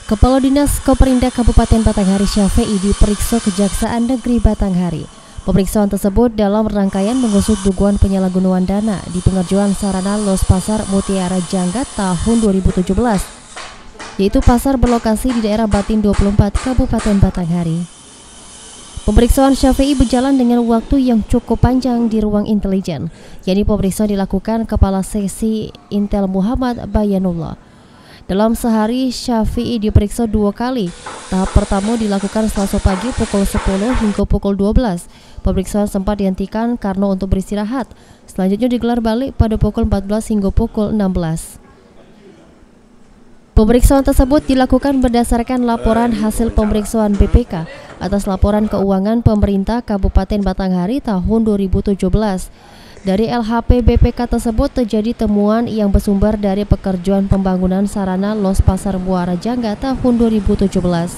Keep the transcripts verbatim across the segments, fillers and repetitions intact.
Kepala Dinas Koperindak Kabupaten Batanghari Syafi'i diperiksa Kejaksaan Negeri Batanghari. Pemeriksaan tersebut dalam rangkaian mengusut dugaan penyalahgunaan dana di pengerjaan sarana Los Pasar Mutiara Jangga tahun dua ribu tujuh belas, yaitu pasar berlokasi di daerah Batin dua puluh empat Kabupaten Batanghari. Pemeriksaan Syafi'i berjalan dengan waktu yang cukup panjang di ruang intelijen, yakni pemeriksaan dilakukan Kepala Seksi Intel Muhammad Bayanullah. Dalam sehari, Syafi'i diperiksa dua kali. Tahap pertama dilakukan Selasa pagi pukul sepuluh hingga pukul dua belas. Pemeriksaan sempat dihentikan karena untuk beristirahat. Selanjutnya digelar balik pada pukul empat belas hingga pukul enam belas. Pemeriksaan tersebut dilakukan berdasarkan laporan hasil pemeriksaan B P K atas laporan keuangan pemerintah Kabupaten Batanghari tahun dua ribu tujuh belas. Dari L H P B P K tersebut terjadi temuan yang bersumber dari pekerjaan pembangunan sarana Los Pasar Muara Jangga tahun dua ribu tujuh belas.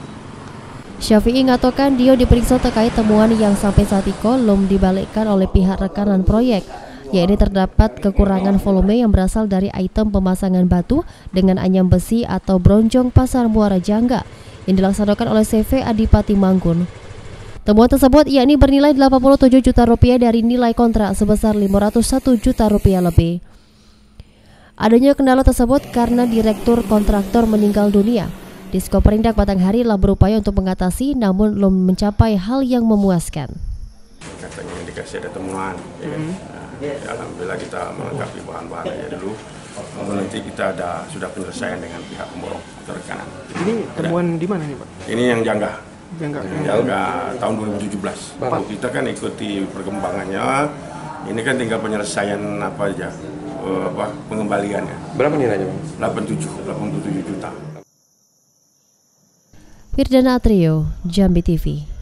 Syafi'i mengatakan dia diperiksa terkait temuan yang sampai saat ini belum dibalikkan oleh pihak rekanan proyek, yaitu terdapat kekurangan volume yang berasal dari item pemasangan batu dengan anyam besi atau bronjong Pasar Muara Jangga yang dilaksanakan oleh C V Adipati Manggun. Temuan tersebut yakni bernilai delapan puluh tujuh juta rupiah dari nilai kontrak sebesar lima ratus satu juta rupiah lebih. Adanya kendala tersebut karena direktur kontraktor meninggal dunia. Diskoperindak Batanghari telah berupaya untuk mengatasi namun belum mencapai hal yang memuaskan. Katanya dikasih ada temuan, ya kan? Nah, ya alhamdulillah kita melengkapi bahan-bahan aja dulu. Nanti kita ada sudah penyelesaian dengan pihak pemborong atau rekanan. Ini temuan di mana nih Pak? Ini yang jangga. Jangga, jangga tahun dua ribu tujuh belas. Kita kan ikuti perkembangannya. Ini kan tinggal penyelesaian apa aja, uh, apa pengembaliannya. Berapa nilainya Bang? delapan puluh tujuh, delapan puluh tujuh juta. Firdana Atrio, Jambi T V.